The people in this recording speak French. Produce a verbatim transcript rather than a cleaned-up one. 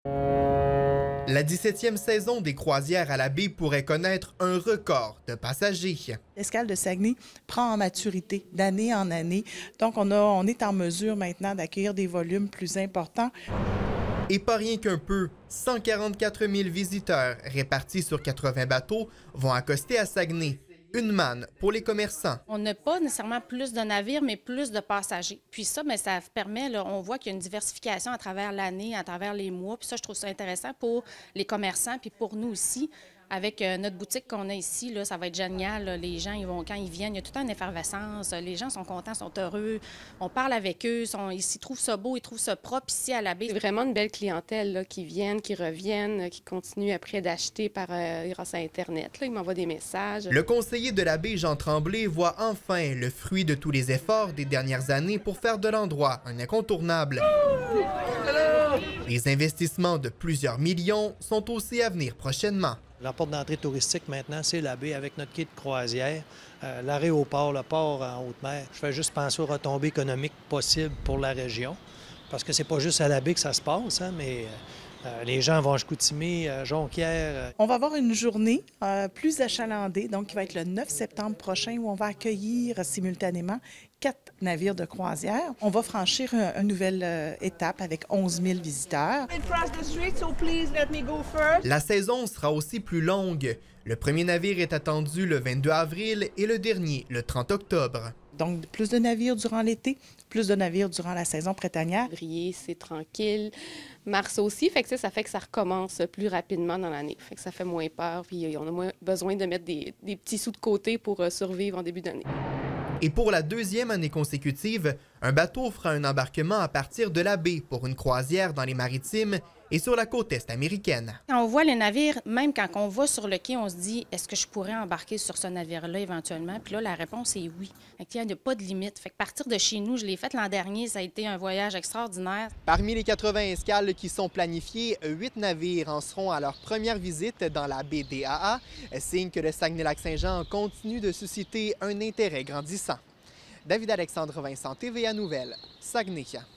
La dix-septième saison des croisières à la baie pourrait connaître un record de passagers. L'escale de Saguenay prend en maturité d'année en année. Donc, on, a, on est en mesure maintenant d'accueillir des volumes plus importants. Et pas rien qu'un peu, cent quarante-quatre mille visiteurs répartis sur quatre-vingts bateaux vont accoster à Saguenay. Une manne pour les commerçants. On n'a pas nécessairement plus de navires, mais plus de passagers. Puis ça, bien, ça permet, là, on voit qu'il y a une diversification à travers l'année, à travers les mois. Puis ça, je trouve ça intéressant pour les commerçants, puis pour nous aussi. Avec euh, notre boutique qu'on a ici, là, ça va être génial. Là. Les gens, ils vont, quand ils viennent, il y a tout le temps une effervescence. Les gens sont contents, sont heureux. On parle avec eux, sont, ils s'y trouvent ça beau, ils trouvent ça propre ici à la baie. C'est vraiment une belle clientèle là, qui viennent, qui reviennent, qui continuent après d'acheter par euh, grâce à Internet. Là. Ils m'envoient des messages. Le conseiller de la baie, Jean Tremblay, voit enfin le fruit de tous les efforts des dernières années pour faire de l'endroit un incontournable. Les investissements de plusieurs millions sont aussi à venir prochainement. La porte d'entrée touristique maintenant, c'est la baie avec notre quai de croisière, euh, l'arrêt au port, le port en haute mer. Je fais juste penser aux retombées économiques possibles pour la région, parce que c'est pas juste à la baie que ça se passe, hein, mais euh, les gens vont à Chicoutimi, à Jonquière. Euh. On va avoir une journée euh, plus achalandée, donc qui va être le neuf septembre prochain, où on va accueillir simultanément quatre navires de croisière. On va franchir un, une nouvelle euh, étape avec onze mille visiteurs. La saison sera aussi plus longue. Le premier navire est attendu le vingt-deux avril et le dernier le trente octobre. Donc, plus de navires durant l'été, plus de navires durant la saison printanière. Février, c'est tranquille. Mars aussi, fait que ça fait que ça recommence plus rapidement dans l'année. Fait que ça fait moins peur, puis on a moins besoin de mettre des, des petits sous de côté pour euh, survivre en début d'année. Et pour la deuxième année consécutive, un bateau fera un embarquement à partir de la baie pour une croisière dans les Maritimes et sur la côte est américaine. Quand on voit les navires, même quand on va sur le quai, on se dit, est-ce que je pourrais embarquer sur ce navire-là éventuellement? Puis là, la réponse est oui. Il n'y a pas de limite. Fait que partir de chez nous, je l'ai fait l'an dernier, ça a été un voyage extraordinaire. Parmi les quatre-vingts escales qui sont planifiées, huit navires en seront à leur première visite dans la baie D A A, signe que le Saguenay-Lac-Saint-Jean continue de susciter un intérêt grandissant. David-Alexandre Vincent, T V A Nouvelles, Saguenay.